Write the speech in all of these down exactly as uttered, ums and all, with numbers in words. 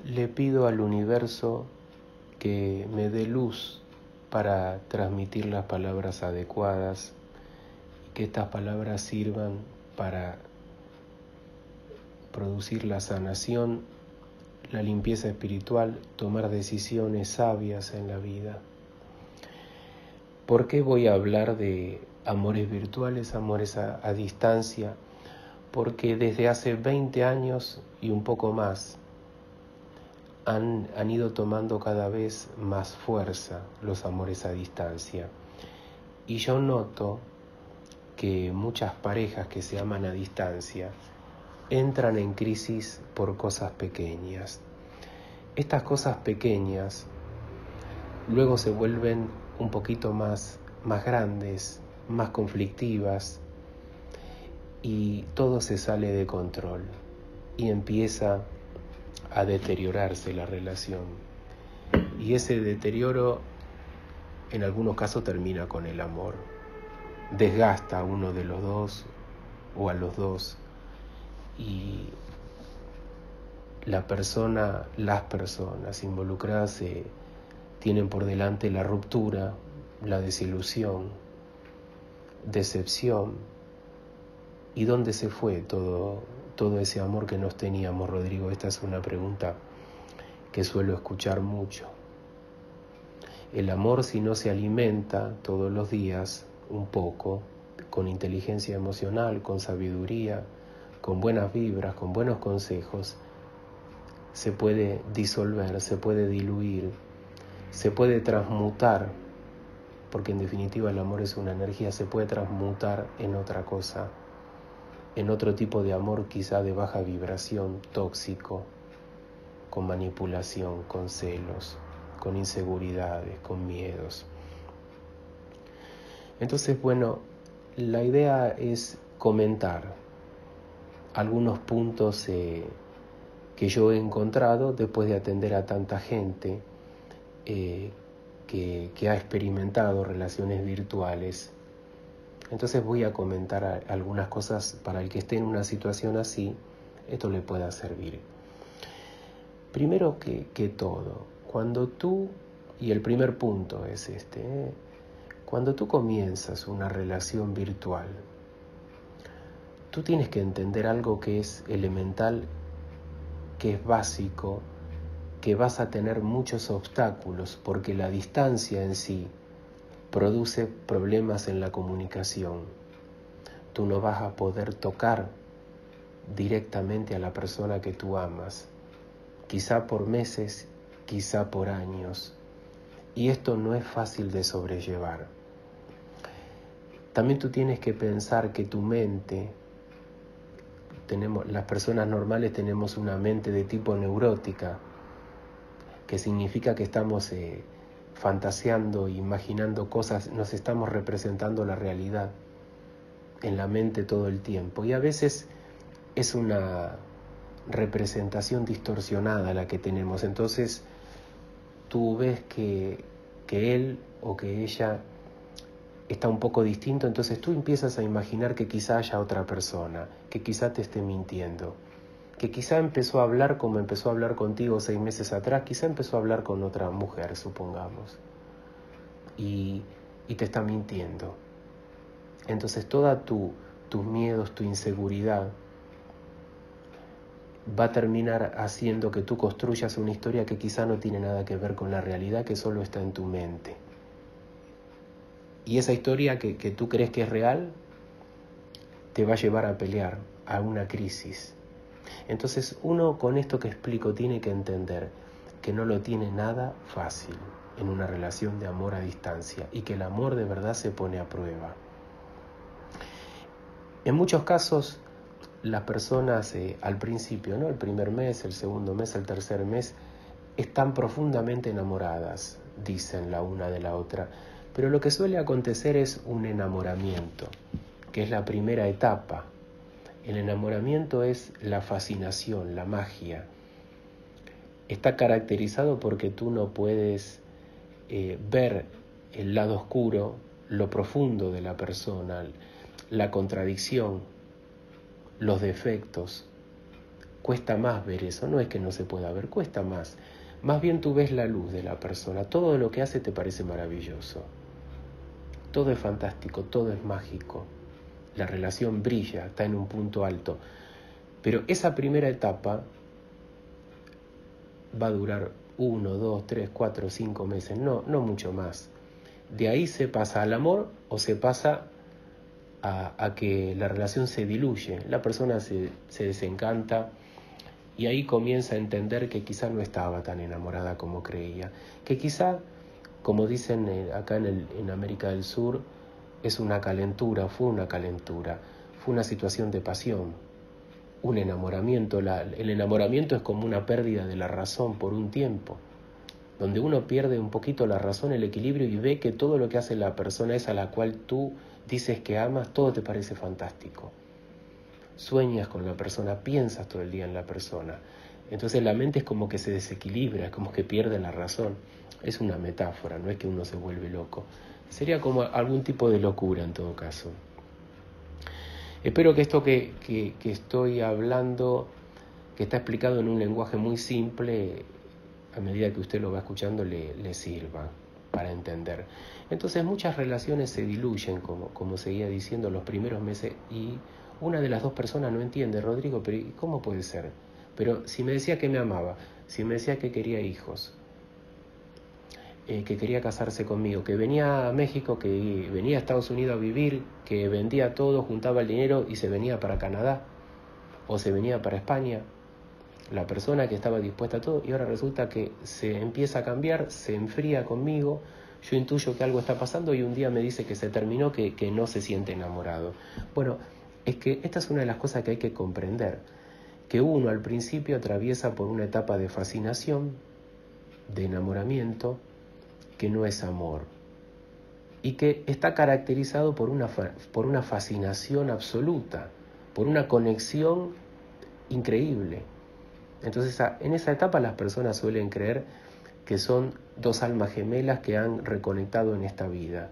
Le pido al universo que me dé luz para transmitir las palabras adecuadas y que estas palabras sirvan para producir la sanación, la limpieza espiritual, tomar decisiones sabias en la vida. ¿Por qué voy a hablar de amores virtuales, amores a, a distancia? Porque desde hace veinte años y un poco más han, han ido tomando cada vez más fuerza los amores a distancia. Y yo noto que muchas parejas que se aman a distancia entran en crisis por cosas pequeñas. Estas cosas pequeñas luego se vuelven un poquito más, más grandes, más conflictivas, y todo se sale de control y empieza a deteriorarse la relación. Y ese deterioro en algunos casos termina con el amor. Desgasta a uno de los dos o a los dos, y la persona, las personas involucradas eh, tienen por delante la ruptura, la desilusión, decepción. ¿Y dónde se fue todo, todo ese amor que nos teníamos, Rodrigo? Esta es una pregunta que suelo escuchar mucho. El amor, si no se alimenta todos los días un poco, con inteligencia emocional, con sabiduría, con buenas vibras, con buenos consejos, se puede disolver, se puede diluir, se puede transmutar, porque en definitiva el amor es una energía, se puede transmutar en otra cosa, en otro tipo de amor quizá de baja vibración, tóxico, con manipulación, con celos, con inseguridades, con miedos. Entonces, bueno, la idea es comentar algunos puntos eh, que yo he encontrado después de atender a tanta gente eh, que, que ha experimentado relaciones virtuales. Entonces voy a comentar a, algunas cosas para el que esté en una situación así, esto le pueda servir. Primero que, que todo, cuando tú, y el primer punto es este, ¿eh? Cuando tú comienzas una relación virtual, tú tienes que entender algo que es elemental, que es básico, que vas a tener muchos obstáculos, porque la distancia en sí produce problemas en la comunicación. Tú no vas a poder tocar directamente a la persona que tú amas, quizá por meses, quizá por años, y esto no es fácil de sobrellevar. También tú tienes que pensar que tu mente, tenemos, las personas normales tenemos una mente de tipo neurótica, que significa que estamos eh, fantaseando, imaginando cosas, nos estamos representando la realidad en la mente todo el tiempo. Y a veces es una representación distorsionada la que tenemos. Entonces tú ves que, que él o que ella está un poco distinto, entonces tú empiezas a imaginar que quizá haya otra persona, que quizá te esté mintiendo, que quizá empezó a hablar como empezó a hablar contigo seis meses atrás, quizá empezó a hablar con otra mujer, supongamos, y, y te está mintiendo. Entonces toda tu, tus miedos, tu inseguridad va a terminar haciendo que tú construyas una historia que quizá no tiene nada que ver con la realidad, que solo está en tu mente. Y esa historia que, que tú crees que es real, te va a llevar a pelear, a una crisis. Entonces uno con esto que explico tiene que entender que no lo tiene nada fácil en una relación de amor a distancia y que el amor de verdad se pone a prueba. En muchos casos las personas eh, al principio, ¿no? El primer mes, el segundo mes, el tercer mes, están profundamente enamoradas, dicen la una de la otra. Pero lo que suele acontecer es un enamoramiento, que es la primera etapa. El enamoramiento es la fascinación, la magia. Está caracterizado porque tú no puedes eh, ver el lado oscuro, lo profundo de la persona, la contradicción, los defectos. cuesta más ver eso, no es que no se pueda ver, cuesta más. Más bien tú ves la luz de la persona, todo lo que hace te parece maravilloso. Todo es fantástico, todo es mágico. La relación brilla, está en un punto alto. Pero esa primera etapa va a durar uno, dos, tres, cuatro, cinco meses, no, no mucho más. De ahí se pasa al amor o se pasa a, a que la relación se diluye, la persona se, se desencanta y ahí comienza a entender que quizá no estaba tan enamorada como creía, que quizá, como dicen acá en, el, en América del Sur, es una calentura, fue una calentura, fue una situación de pasión, un enamoramiento. La, el enamoramiento es como una pérdida de la razón por un tiempo, donde uno pierde un poquito la razón, el equilibrio y ve que todo lo que hace la persona esa a la cual tú dices que amas, todo te parece fantástico. Sueñas con la persona, piensas todo el día en la persona. Entonces la mente es como que se desequilibra, es como que pierde la razón. Es una metáfora, no es que uno se vuelve loco. Sería como algún tipo de locura en todo caso. Espero que esto que, que, que estoy hablando, que está explicado en un lenguaje muy simple, a medida que usted lo va escuchando, le, le sirva para entender. Entonces muchas relaciones se diluyen, como, como seguía diciendo, los primeros meses, y una de las dos personas no entiende, Rodrigo, pero ¿cómo puede ser? Pero si me decía que me amaba, si me decía que quería hijos, eh, que quería casarse conmigo, que venía a México, que venía a Estados Unidos a vivir, que vendía todo, juntaba el dinero y se venía para Canadá, o se venía para España, la persona que estaba dispuesta a todo, y ahora resulta que se empieza a cambiar, se enfría conmigo, yo intuyo que algo está pasando y un día me dice que se terminó, que, que no se siente enamorado. Bueno, es que esta es una de las cosas que hay que comprender, que uno al principio atraviesa por una etapa de fascinación, de enamoramiento, que no es amor, y que está caracterizado por una, por una fascinación absoluta, por una conexión increíble. Entonces, en esa etapa las personas suelen creer que son dos almas gemelas que han reconectado en esta vida.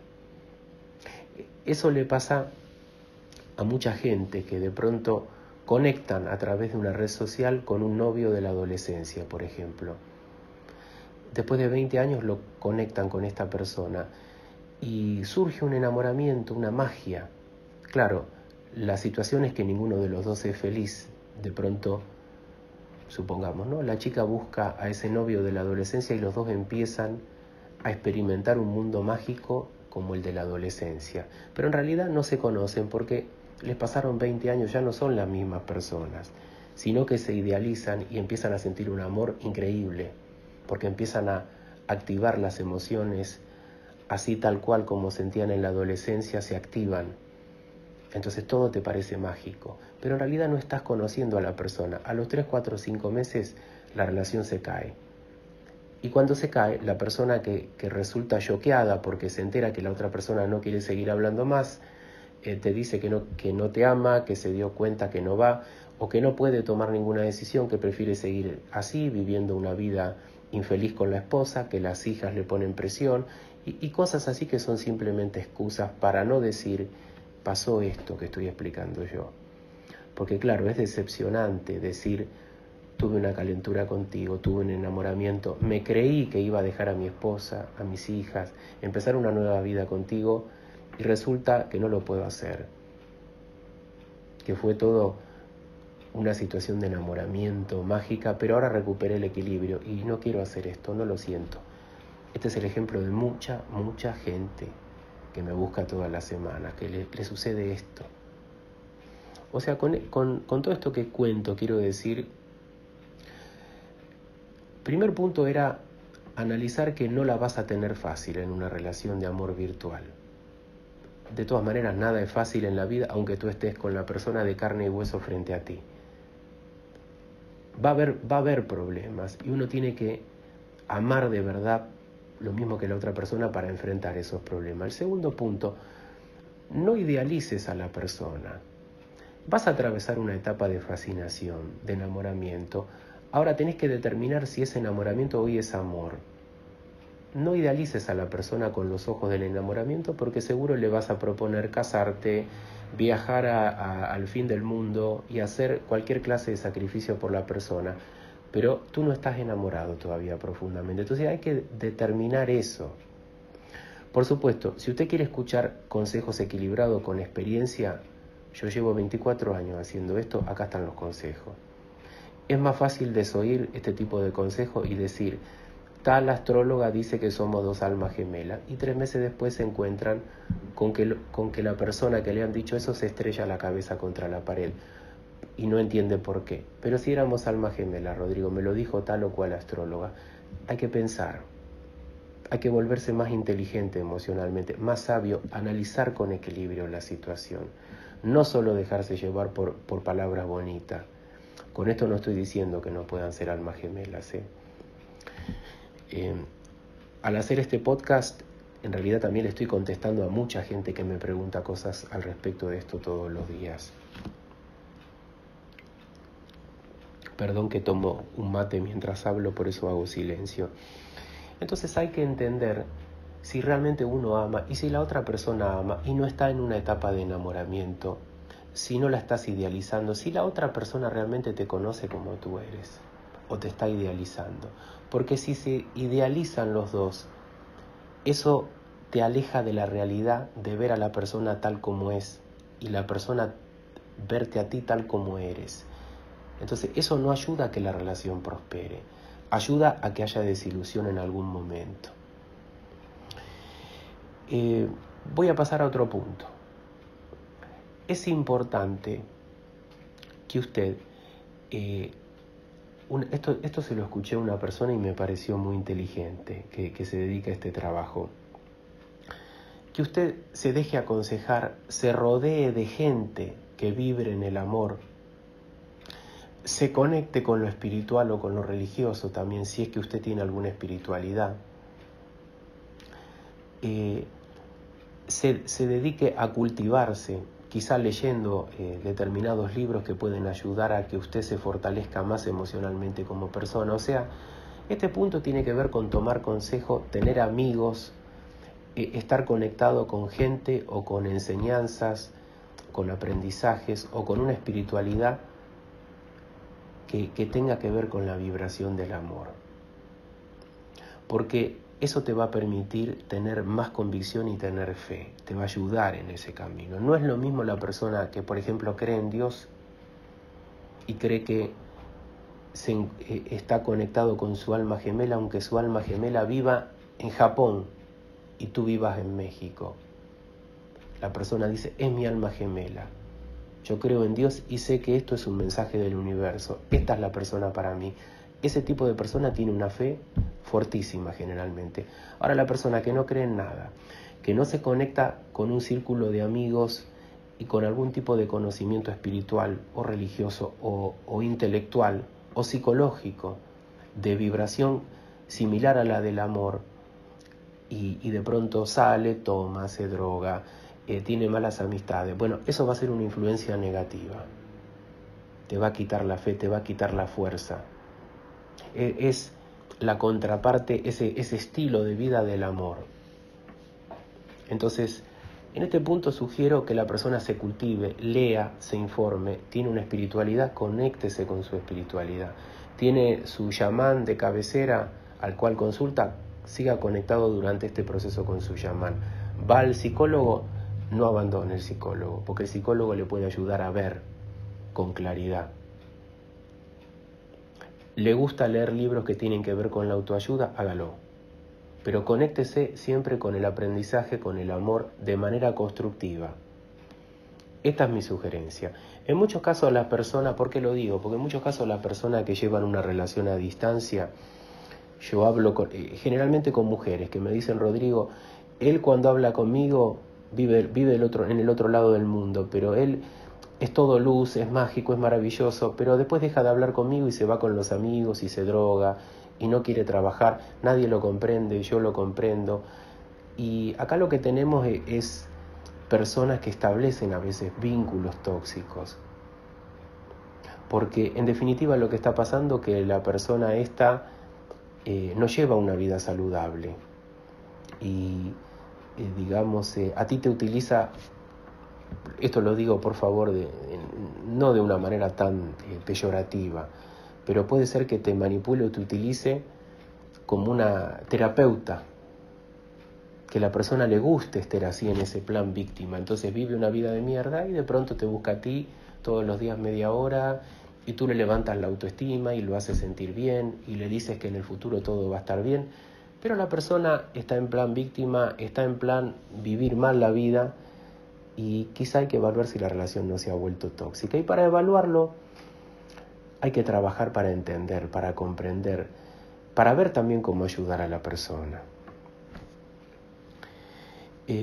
Eso le pasa a mucha gente que de pronto conectan a través de una red social con un novio de la adolescencia, por ejemplo. Después de veinte años lo conectan con esta persona y surge un enamoramiento, una magia. Claro, la situación es que ninguno de los dos es feliz. De pronto, supongamos, ¿no? La chica busca a ese novio de la adolescencia y los dos empiezan a experimentar un mundo mágico como el de la adolescencia. Pero en realidad no se conocen porque les pasaron veinte años, ya no son las mismas personas, sino que se idealizan y empiezan a sentir un amor increíble, porque empiezan a activar las emociones así tal cual como sentían en la adolescencia, se activan. Entonces todo te parece mágico, pero en realidad no estás conociendo a la persona. A los tres, cuatro, cinco meses la relación se cae. Y cuando se cae, la persona que, que resulta choqueada porque se entera que la otra persona no quiere seguir hablando más, eh, te dice que no, que no te ama, que se dio cuenta que no va, o que no puede tomar ninguna decisión, que prefiere seguir así, viviendo una vida infeliz con la esposa, que las hijas le ponen presión, y, y cosas así que son simplemente excusas para no decir, pasó esto que estoy explicando yo. Porque claro, es decepcionante decir, tuve una calentura contigo, tuve un enamoramiento, me creí que iba a dejar a mi esposa, a mis hijas, empezar una nueva vida contigo y resulta que no lo puedo hacer. Que fue todo una situación de enamoramiento mágica, pero ahora recuperé el equilibrio y no quiero hacer esto, no lo siento. Este es el ejemplo de mucha, mucha gente que me busca todas las semanas, que le, le sucede esto. O sea, con, con, con todo esto que cuento, quiero decir, primer punto era analizar que no la vas a tener fácil en una relación de amor virtual. De todas maneras, nada es fácil en la vida, aunque tú estés con la persona de carne y hueso frente a ti. Va a haber, va a haber problemas y uno tiene que amar de verdad lo mismo que la otra persona para enfrentar esos problemas. El segundo punto, no idealices a la persona. Vas a atravesar una etapa de fascinación, de enamoramiento. Ahora tenés que determinar si ese enamoramiento hoy es amor. no idealices a la persona con los ojos del enamoramiento, porque seguro le vas a proponer casarte, viajar a, a, al fin del mundo y hacer cualquier clase de sacrificio por la persona, pero tú no estás enamorado todavía profundamente. Entonces hay que determinar eso. Por supuesto, si usted quiere escuchar consejos equilibrados con experiencia, yo llevo veinticuatro años haciendo esto, acá están los consejos. Es más fácil desoír este tipo de consejos y decir, tal astróloga dice que somos dos almas gemelas, y tres meses después se encuentran con que, con que la persona que le han dicho eso se estrella la cabeza contra la pared y no entiende por qué. Pero si éramos almas gemelas, Rodrigo, me lo dijo tal o cual astróloga. Hay que pensar, hay que volverse más inteligente emocionalmente, más sabio, analizar con equilibrio la situación, no solo dejarse llevar por, por palabras bonitas. Con esto no estoy diciendo que no puedan ser almas gemelas, ¿eh? Eh, al hacer este podcast, en realidad también le estoy contestando a mucha gente que me pregunta cosas al respecto de esto todos los días. Perdón que tomo un mate mientras hablo, por eso hago silencio. Entonces hay que entender si realmente uno ama y si la otra persona ama y no está en una etapa de enamoramiento, si no la estás idealizando, si la otra persona realmente te conoce como tú eres o te está idealizando. Porque si se idealizan los dos, eso te aleja de la realidad de ver a la persona tal como es y la persona verte a ti tal como eres. Entonces eso no ayuda a que la relación prospere, ayuda a que haya desilusión en algún momento. Eh, voy a pasar a otro punto. Es importante que usted, eh, un, esto, esto se lo escuché a una persona y me pareció muy inteligente, que, que se dedica a este trabajo, que usted se deje aconsejar, se rodee de gente que vibre en el amor, se conecte con lo espiritual o con lo religioso también, si es que usted tiene alguna espiritualidad, eh, se, se dedique a cultivarse, quizá leyendo eh, determinados libros que pueden ayudar a que usted se fortalezca más emocionalmente como persona. O sea, este punto tiene que ver con tomar consejo, tener amigos, eh, estar conectado con gente o con enseñanzas, con aprendizajes o con una espiritualidad que, que tenga que ver con la vibración del amor. Porque eso te va a permitir tener más convicción y tener fe, te va a ayudar en ese camino. No es lo mismo la persona que, por ejemplo, cree en Dios y cree que se, eh, está conectado con su alma gemela, aunque su alma gemela viva en Japón y tú vivas en México. La persona dice, es mi alma gemela. Yo creo en Dios y sé que esto es un mensaje del universo. Esta es la persona para mí. Ese tipo de persona tiene una fe fortísima generalmente. Ahora, la persona que no cree en nada, que no se conecta con un círculo de amigos y con algún tipo de conocimiento espiritual o religioso o, o intelectual o psicológico de vibración similar a la del amor, y, y de pronto sale, toma, se droga, eh, tiene malas amistades, bueno, eso va a ser una influencia negativa. Te va a quitar la fe, te va a quitar la fuerza. Eh, es la contraparte, ese, ese estilo de vida del amor. Entonces, en este punto sugiero que la persona se cultive, lea, se informe, tiene una espiritualidad, conéctese con su espiritualidad. Tiene su chamán de cabecera al cual consulta, siga conectado durante este proceso con su chamán. Va al psicólogo, no abandone el psicólogo, porque el psicólogo le puede ayudar a ver con claridad. ¿Le gusta leer libros que tienen que ver con la autoayuda? Hágalo. Pero conéctese siempre con el aprendizaje, con el amor, de manera constructiva. Esta es mi sugerencia. En muchos casos las personas, ¿por qué lo digo? Porque en muchos casos las personas que llevan una relación a distancia, yo hablo con, eh, generalmente con mujeres que me dicen, Rodrigo, él cuando habla conmigo vive, vive el otro, en el otro lado del mundo, pero él es todo luz, es mágico, es maravilloso, pero después deja de hablar conmigo y se va con los amigos y se droga y no quiere trabajar, nadie lo comprende, yo lo comprendo. Y acá lo que tenemos es personas que establecen a veces vínculos tóxicos, porque en definitiva lo que está pasando es que la persona esta eh, no lleva una vida saludable. y eh, digamos, eh, a ti te utiliza, esto lo digo por favor, de, no de una manera tan eh, peyorativa, pero puede ser que te manipule o te utilice como una terapeuta, que la persona le guste estar así en ese plan víctima, entonces vive una vida de mierda y de pronto te busca a ti todos los días media hora y tú le levantas la autoestima y lo haces sentir bien y le dices que en el futuro todo va a estar bien, pero la persona está en plan víctima, está en plan vivir mal la vida y quizá hay que evaluar si la relación no se ha vuelto tóxica, y para evaluarlo hay que trabajar para entender, para comprender, para ver también cómo ayudar a la persona. Eh,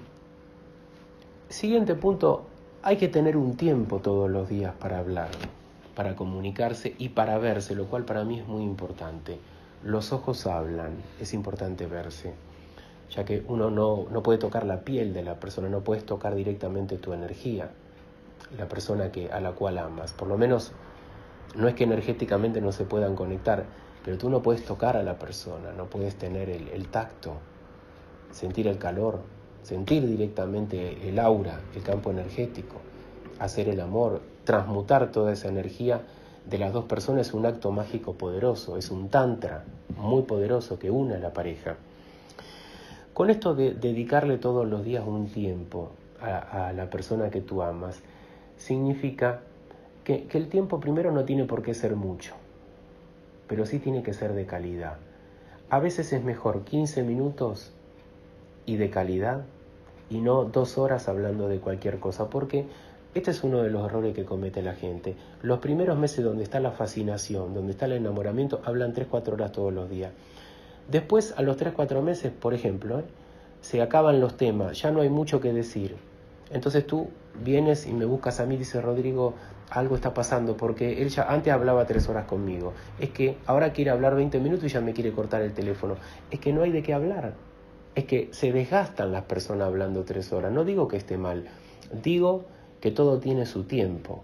siguiente punto, hay que tener un tiempo todos los días para hablar, para comunicarse y para verse, lo cual para mí es muy importante. Los ojos hablan, es importante verse, ya que uno no, no puede tocar la piel de la persona, no puedes tocar directamente tu energía, la persona que, a la cual amas. Por lo menos, no es que energéticamente no se puedan conectar, pero tú no puedes tocar a la persona, no puedes tener el, el tacto, sentir el calor, sentir directamente el aura, el campo energético, hacer el amor, transmutar toda esa energía de las dos personas es un acto mágico poderoso, es un tantra muy poderoso que une a la pareja. Con esto de dedicarle todos los días un tiempo a, a la persona que tú amas, significa que, que el tiempo primero no tiene por qué ser mucho, pero sí tiene que ser de calidad. A veces es mejor quince minutos y de calidad, y no dos horas hablando de cualquier cosa, porque este es uno de los errores que comete la gente. Los primeros meses donde está la fascinación, donde está el enamoramiento, hablan tres cuatro horas todos los días. Después, a los tres cuatro meses, por ejemplo, ¿eh? se acaban los temas, ya no hay mucho que decir. Entonces tú vienes y me buscas a mí, dice Rodrigo, algo está pasando, porque él ya antes hablaba tres horas conmigo. Es que ahora quiere hablar veinte minutos y ya me quiere cortar el teléfono. Es que no hay de qué hablar. Es que se desgastan las personas hablando tres horas. No digo que esté mal, digo que todo tiene su tiempo.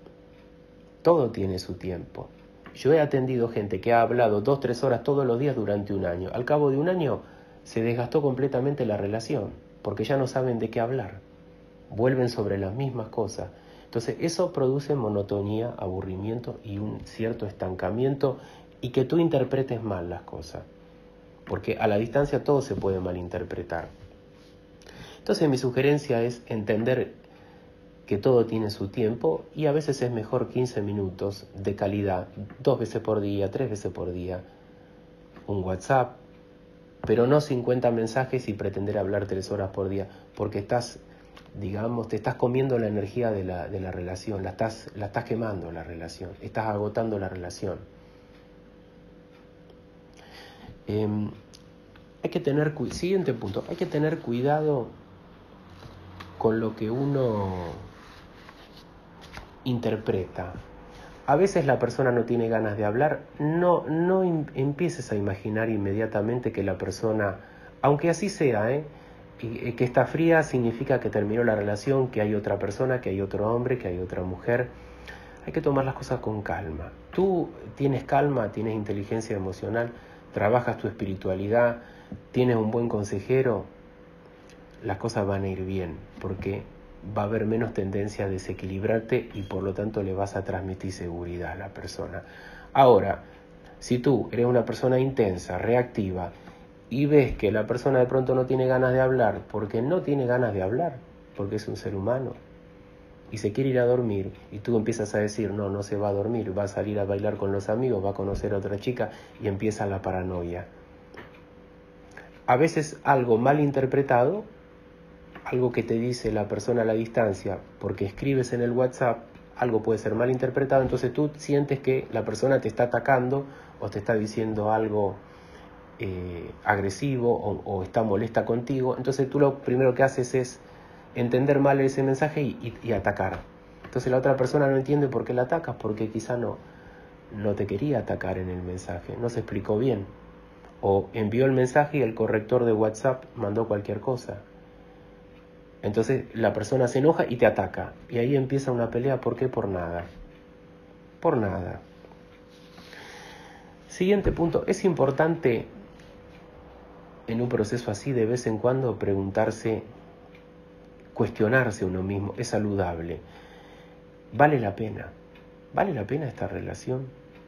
Todo tiene su tiempo. Yo he atendido gente que ha hablado dos, tres horas todos los días durante un año. Al cabo de un año se desgastó completamente la relación, porque ya no saben de qué hablar. Vuelven sobre las mismas cosas. Entonces eso produce monotonía, aburrimiento y un cierto estancamiento, y que tú interpretes mal las cosas. Porque a la distancia todo se puede malinterpretar. Entonces mi sugerencia es entender que todo tiene su tiempo, y a veces es mejor quince minutos de calidad, dos veces por día, tres veces por día, un WhatsApp, pero no cincuenta mensajes y pretender hablar tres horas por día, porque estás, digamos, te estás comiendo la energía de la, de la relación, la estás, la estás quemando la relación, estás agotando la relación. Eh, hay que tener, siguiente punto, hay que tener cuidado con lo que uno interpreta. A veces la persona no tiene ganas de hablar, no, no em, empieces a imaginar inmediatamente que la persona, aunque así sea, ¿eh? Y, que está fría significa que terminó la relación, que hay otra persona, que hay otro hombre, que hay otra mujer. Hay que tomar las cosas con calma. Tú tienes calma, tienes inteligencia emocional, trabajas tu espiritualidad, tienes un buen consejero, las cosas van a ir bien, porque va a haber menos tendencia a desequilibrarte y por lo tanto le vas a transmitir seguridad a la persona. Ahora, si tú eres una persona intensa, reactiva, y ves que la persona de pronto no tiene ganas de hablar, porque no tiene ganas de hablar, porque es un ser humano, y se quiere ir a dormir, y tú empiezas a decir, no, no se va a dormir, va a salir a bailar con los amigos, va a conocer a otra chica, y empieza la paranoia. A veces algo mal interpretado, algo que te dice la persona a la distancia, porque escribes en el WhatsApp, algo puede ser mal interpretado, entonces tú sientes que la persona te está atacando o te está diciendo algo eh, agresivo o, o está molesta contigo, entonces tú lo primero que haces es entender mal ese mensaje y, y, y atacar. Entonces la otra persona no entiende por qué la atacas, porque quizá no, no te quería atacar en el mensaje, no se explicó bien, o envió el mensaje y el corrector de WhatsApp mandó cualquier cosa. Entonces la persona se enoja y te ataca. Y ahí empieza una pelea. ¿Por qué? Por nada. Por nada. Siguiente punto. Es importante en un proceso así, de vez en cuando preguntarse, cuestionarse uno mismo, es saludable. ¿Vale la pena? ¿Vale la pena esta relación?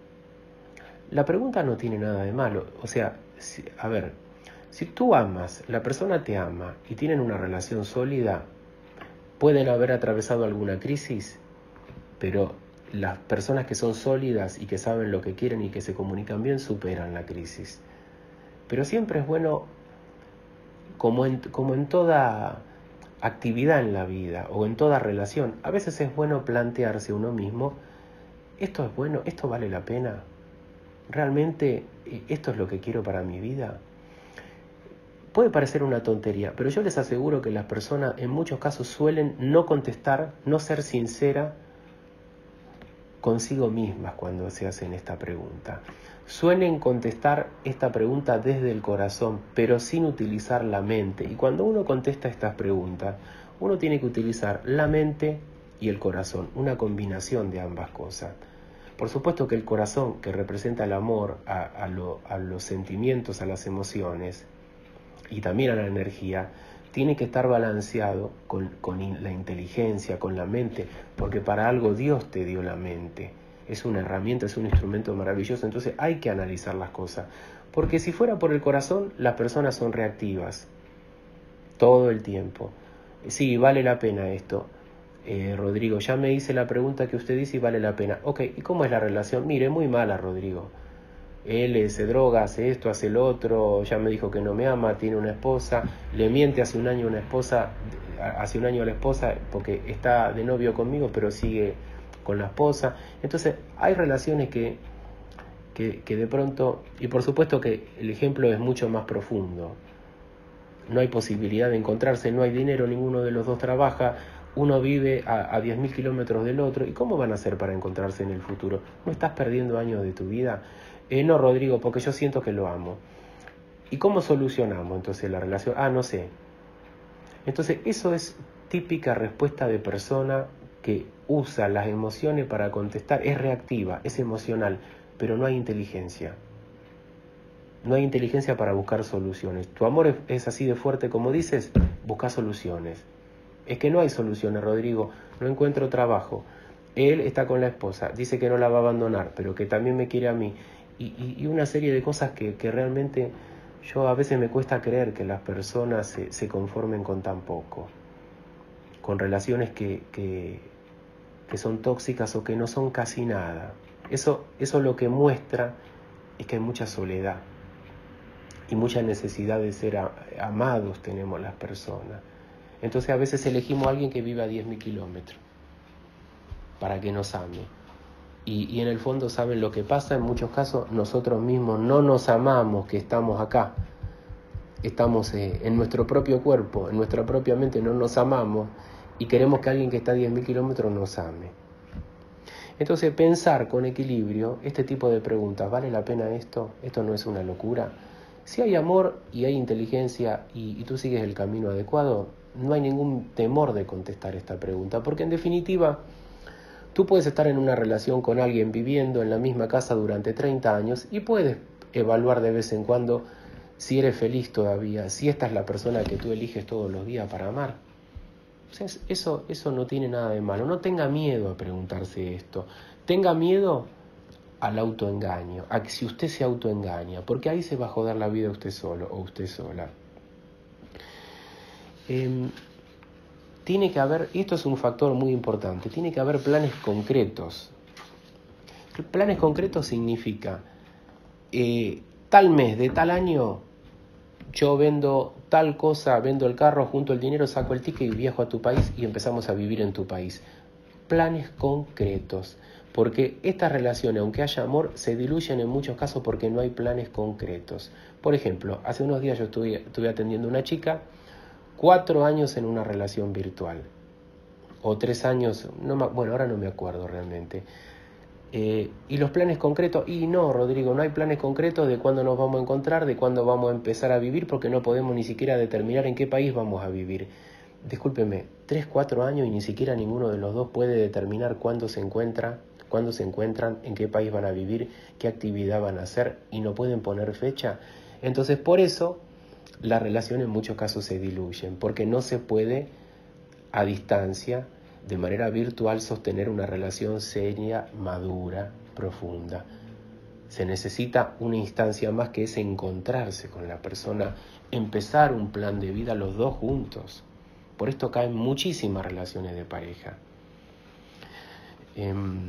La pregunta no tiene nada de malo. O sea, si, a ver, si tú amas, la persona te ama y tienen una relación sólida, pueden haber atravesado alguna crisis, pero las personas que son sólidas y que saben lo que quieren y que se comunican bien superan la crisis. Pero siempre es bueno, como en, como en toda actividad en la vida o en toda relación, a veces es bueno plantearse uno mismo, ¿esto es bueno? ¿Esto vale la pena? ¿Realmente esto es lo que quiero para mi vida? Puede parecer una tontería, pero yo les aseguro que las personas en muchos casos suelen no contestar, no ser sincera consigo mismas cuando se hacen esta pregunta. Suelen contestar esta pregunta desde el corazón, pero sin utilizar la mente. Y cuando uno contesta estas preguntas, uno tiene que utilizar la mente y el corazón, una combinación de ambas cosas. Por supuesto que el corazón, que representa el amor a, a, lo, a los sentimientos, a las emociones y también a la energía, tiene que estar balanceado con, con la inteligencia, con la mente, porque para algo Dios te dio la mente. Es una herramienta, es un instrumento maravilloso, entonces hay que analizar las cosas. Porque si fuera por el corazón, las personas son reactivas todo el tiempo. Sí, vale la pena esto. Eh, Rodrigo, ya me hice la pregunta que usted dice y vale la pena. Ok, ¿y cómo es la relación? Mire, muy mala, Rodrigo. Él se droga, hace esto, hace el otro, ya me dijo que no me ama, tiene una esposa, le miente hace un año una esposa, hace un año a la esposa porque está de novio conmigo, pero sigue con la esposa. Entonces, hay relaciones que, que, que de pronto, y por supuesto que el ejemplo es mucho más profundo. No hay posibilidad de encontrarse, no hay dinero, ninguno de los dos trabaja, uno vive a, a diez mil kilómetros del otro. ¿Y cómo van a hacer para encontrarse en el futuro? ¿No estás perdiendo años de tu vida? Eh, no, Rodrigo, porque yo siento que lo amo. ¿Y cómo solucionamos entonces la relación? Ah, no sé. Entonces, eso es típica respuesta de persona que usa las emociones para contestar. Es reactiva, es emocional, pero no hay inteligencia. No hay inteligencia para buscar soluciones. Tu amor es, es así de fuerte como dices, busca soluciones. Es que no hay soluciones, Rodrigo. No encuentro trabajo. Él está con la esposa, dice que no la va a abandonar, pero que también me quiere a mí. Y, y, y una serie de cosas que, que realmente yo a veces me cuesta creer que las personas se, se conformen con tan poco. Con relaciones que, que, que son tóxicas o que no son casi nada. Eso, eso lo que muestra es que hay mucha soledad. Y mucha necesidad de ser a, amados tenemos las personas. Entonces a veces elegimos a alguien que vive a diez mil kilómetros para que nos ame. Y, y en el fondo, ¿saben lo que pasa? En muchos casos nosotros mismos no nos amamos que estamos acá. Estamos eh, en nuestro propio cuerpo, en nuestra propia mente, no nos amamos y queremos que alguien que está a diez mil kilómetros nos ame. Entonces pensar con equilibrio este tipo de preguntas, ¿vale la pena esto? ¿Esto no es una locura? Si hay amor y hay inteligencia y, y tú sigues el camino adecuado, no hay ningún temor de contestar esta pregunta, porque en definitiva, tú puedes estar en una relación con alguien viviendo en la misma casa durante treinta años y puedes evaluar de vez en cuando si eres feliz todavía, si esta es la persona que tú eliges todos los días para amar. O sea, eso, eso no tiene nada de malo. No tenga miedo a preguntarse esto. Tenga miedo al autoengaño, a que si usted se autoengaña, porque ahí se va a joder la vida usted solo o usted sola. Eh, tiene que haber, y esto es un factor muy importante, tiene que haber planes concretos. Planes concretos significa, eh, tal mes de tal año, yo vendo tal cosa, vendo el carro, junto el dinero, saco el ticket y viajo a tu país y empezamos a vivir en tu país. Planes concretos. Porque estas relaciones, aunque haya amor, se diluyen en muchos casos porque no hay planes concretos. Por ejemplo, hace unos días yo estuve, estuve atendiendo a una chica, cuatro años en una relación virtual. O tres años, no me, bueno, ahora no me acuerdo realmente. Eh, y los planes concretos, y no, Rodrigo, no hay planes concretos de cuándo nos vamos a encontrar, de cuándo vamos a empezar a vivir, porque no podemos ni siquiera determinar en qué país vamos a vivir. Discúlpeme, tres, cuatro años y ni siquiera ninguno de los dos puede determinar cuándo se encuentra, cuándo se encuentran, en qué país van a vivir, qué actividad van a hacer y no pueden poner fecha. Entonces, por eso las relaciones en muchos casos se diluyen, porque no se puede a distancia, de manera virtual, sostener una relación seria, madura, profunda. Se necesita una instancia más, que es encontrarse con la persona, empezar un plan de vida los dos juntos. Por esto caen muchísimas relaciones de pareja. Eh,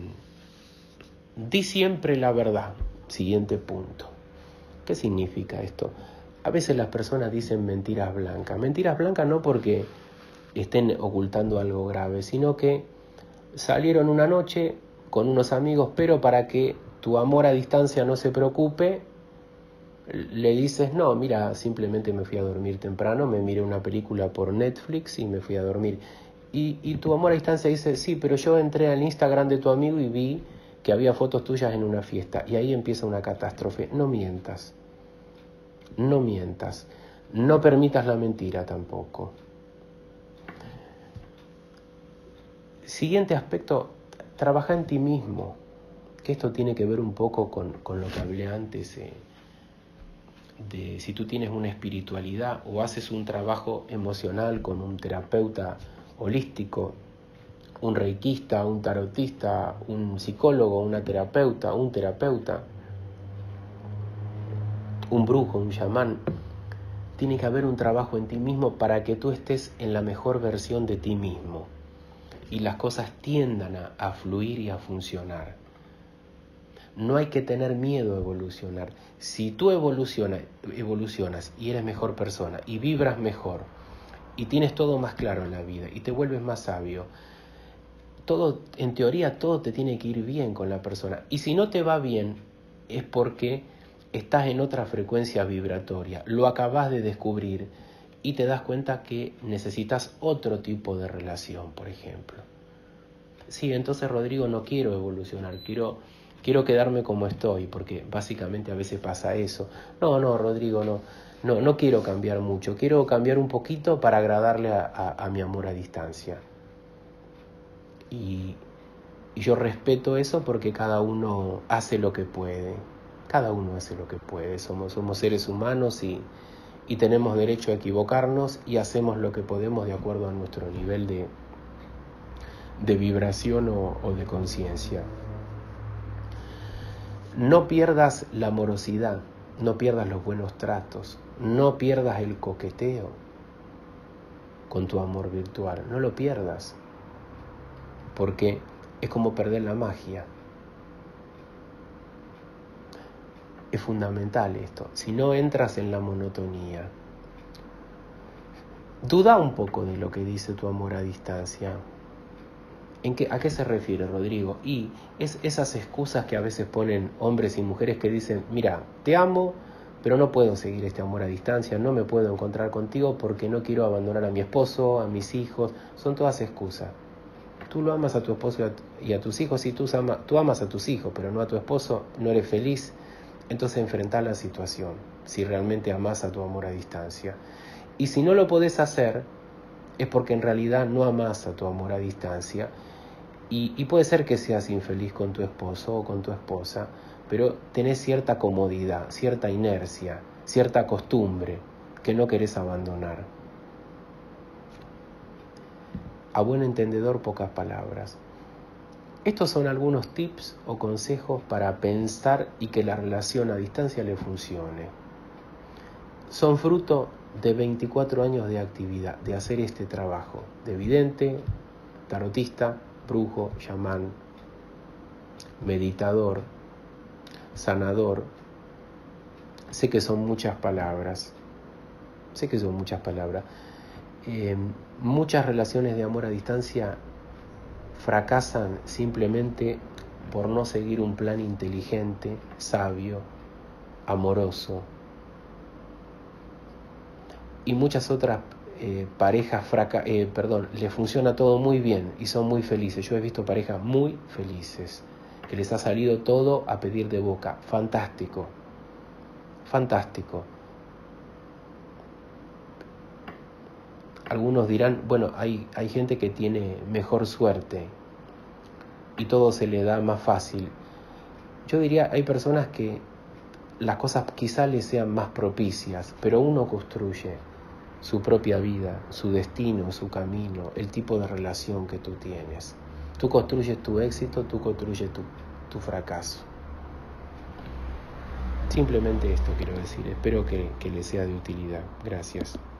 di siempre la verdad. Siguiente punto. ¿Qué significa esto? A veces las personas dicen mentiras blancas. Mentiras blancas no porque estén ocultando algo grave, sino que salieron una noche con unos amigos, pero para que tu amor a distancia no se preocupe, le dices, no, mira, simplemente me fui a dormir temprano, me miré una película por Netflix y me fui a dormir. Y, y tu amor a distancia dice, sí, pero yo entré al Instagram de tu amigo y vi que había fotos tuyas en una fiesta. Y ahí empieza una catástrofe. No mientas. No mientas. No permitas la mentira tampoco. Siguiente aspecto, trabaja en ti mismo. Que esto tiene que ver un poco con, con lo que hablé antes, eh, de si tú tienes una espiritualidad o haces un trabajo emocional con un terapeuta holístico, un reikista, un tarotista, un psicólogo, una terapeuta, un terapeuta, un brujo, un chamán. Tiene que haber un trabajo en ti mismo para que tú estés en la mejor versión de ti mismo y las cosas tiendan a, a fluir y a funcionar. No hay que tener miedo a evolucionar. Si tú evolucionas, evolucionas y eres mejor persona y vibras mejor y tienes todo más claro en la vida y te vuelves más sabio, todo, en teoría todo te tiene que ir bien con la persona. Y si no te va bien es porque estás en otra frecuencia vibratoria, lo acabas de descubrir y te das cuenta que necesitas otro tipo de relación, por ejemplo. Sí, entonces Rodrigo, no quiero evolucionar, quiero, quiero quedarme como estoy, porque básicamente a veces pasa eso. No, no, Rodrigo, no, no, no quiero cambiar mucho, quiero cambiar un poquito para agradarle a, a, a mi amor a distancia. Y, y yo respeto eso porque cada uno hace lo que puede, cada uno hace lo que puede, somos, somos seres humanos y, y tenemos derecho a equivocarnos y hacemos lo que podemos de acuerdo a nuestro nivel de, de vibración o, o de conciencia. No pierdas la amorosidad, no pierdas los buenos tratos, no pierdas el coqueteo con tu amor virtual, no lo pierdas, porque es como perder la magia. Es fundamental esto, si no entras en la monotonía. Duda un poco de lo que dice tu amor a distancia. ¿En qué, ¿A qué se refiere, Rodrigo? Y es esas excusas que a veces ponen hombres y mujeres que dicen, mira, te amo, pero no puedo seguir este amor a distancia, no me puedo encontrar contigo porque no quiero abandonar a mi esposo, a mis hijos. Son todas excusas. Tú lo amas a tu esposo y a, y a tus hijos, y tú, ama, tú amas a tus hijos, pero no a tu esposo, no eres feliz. Entonces enfrentá la situación, si realmente amas a tu amor a distancia. Y si no lo podés hacer, es porque en realidad no amas a tu amor a distancia. Y, y puede ser que seas infeliz con tu esposo o con tu esposa, pero tenés cierta comodidad, cierta inercia, cierta costumbre que no querés abandonar. A buen entendedor, pocas palabras. Estos son algunos tips o consejos para pensar y que la relación a distancia le funcione. Son fruto de veinticuatro años de actividad, de hacer este trabajo, de vidente, tarotista, brujo, chamán, meditador, sanador. Sé que son muchas palabras, sé que son muchas palabras. Eh, muchas relaciones de amor a distancia fracasan simplemente por no seguir un plan inteligente, sabio, amoroso. Y muchas otras eh, parejas, fraca eh, perdón, les funciona todo muy bien y son muy felices. Yo he visto parejas muy felices, que les ha salido todo a pedir de boca. Fantástico, fantástico. Algunos dirán, bueno, hay, hay gente que tiene mejor suerte y todo se le da más fácil. Yo diría, hay personas que las cosas quizá le sean más propicias, pero uno construye su propia vida, su destino, su camino, el tipo de relación que tú tienes. Tú construyes tu éxito, tú construyes tu, tu fracaso. Simplemente esto quiero decir, espero que, que les sea de utilidad. Gracias.